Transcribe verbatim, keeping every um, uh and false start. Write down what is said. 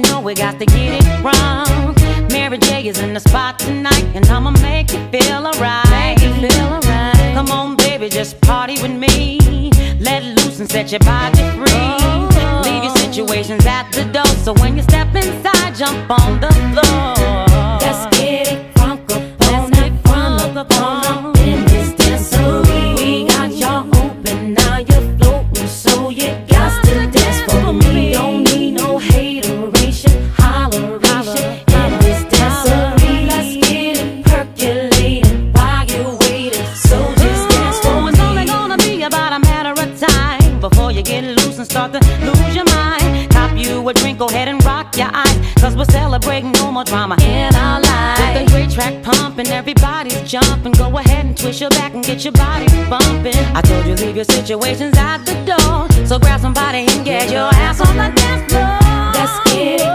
know we got to get it wrong. Mary J is in the spot tonight, and I'ma make you feel alright. Make you feel alright. Come on, baby, just party with me. Let loose and set your body free. Oh. Leave your situations at the door, so when you step inside, jump on the floor. Let's get it crunk up on it, crunk up on it in this dancery. We got y'all open, now you're floating, so you got to dance for me. Don't need no hateration, holleration in this dancery. Let's get it percolating while you're waiting, so just dance for me. It's only gonna be about a matter of time before you get loose and start to lose your mind. Cop you a drink, go ahead and rock your eyes, cause we're celebrating no more drama in our lives. With a great track pumping, everybody's jumping. Go ahead and twist your back and get your body bumping. I told you leave your situations at the door, so grab somebody and get your ass on the dance floor. Let's get it